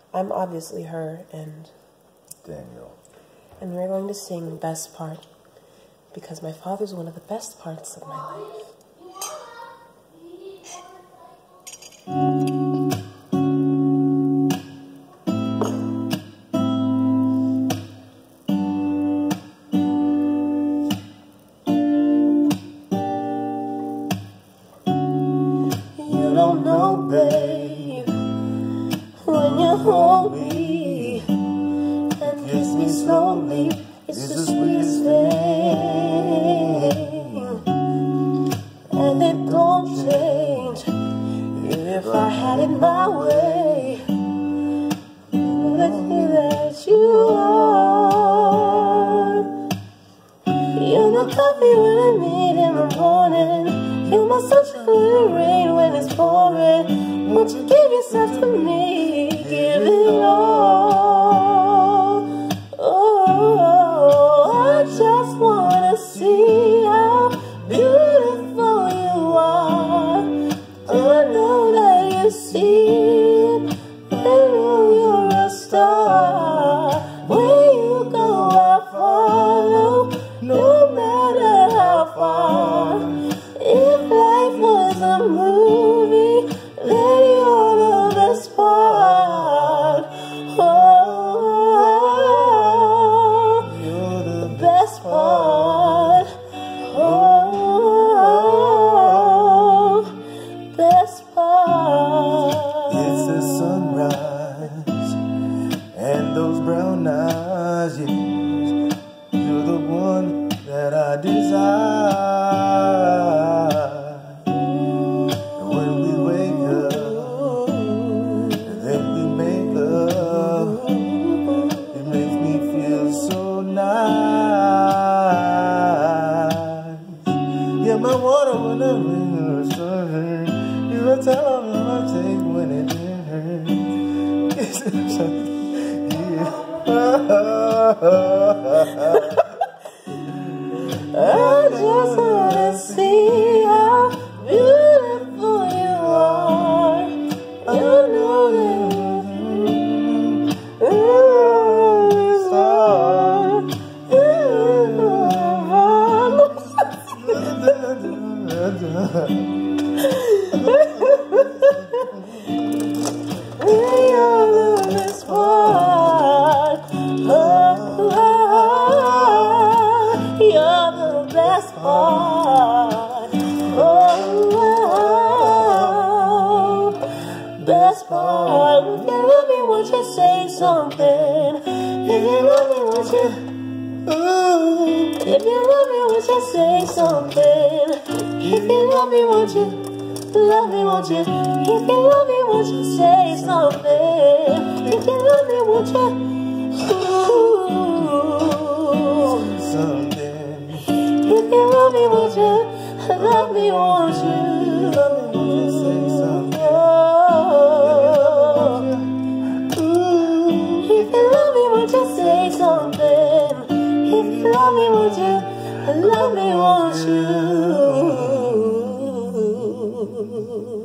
I'm obviously her, and Daniel. And we're going to sing Best Part, because my father's one of the best parts of my life. You don't know, babe, when you hold me and kiss me slowly, it's the sweetest thing. And it don't change if I had it my way. But that you are. You're the coffee when I need in the morning. You're my sunshine in the rain when it's pouring. Won't you give yourself to me? Give it all. Oh, I just wanna see how beautiful you are. I know that you see it. I know you're a star. Where you go, I follow, no matter how far. If life was a movie, then you're the best part. Oh, you're the best part. Oh, best part. It's the sunrise and those brown eyes, yes. You're the one that I desire. When we wake up, then we make love. It makes me feel so nice. Yeah, my water when I'm in your sun. You're a time I take when it hurts. I just wanna see how beautiful you are. You know that you're the best part. Oh, best part. If you love me, won't you say something? If you love me, won't you? If you love me, won't you say something? If you love me, won't you? Love me, won't you? If you love me, won't you say something? If you love me, won't you? Something. If you love me, won't you? Love me, won't you? Love me, won't you say something? If you love me, won't you say something? If you love me, won't you? Love me, won't you?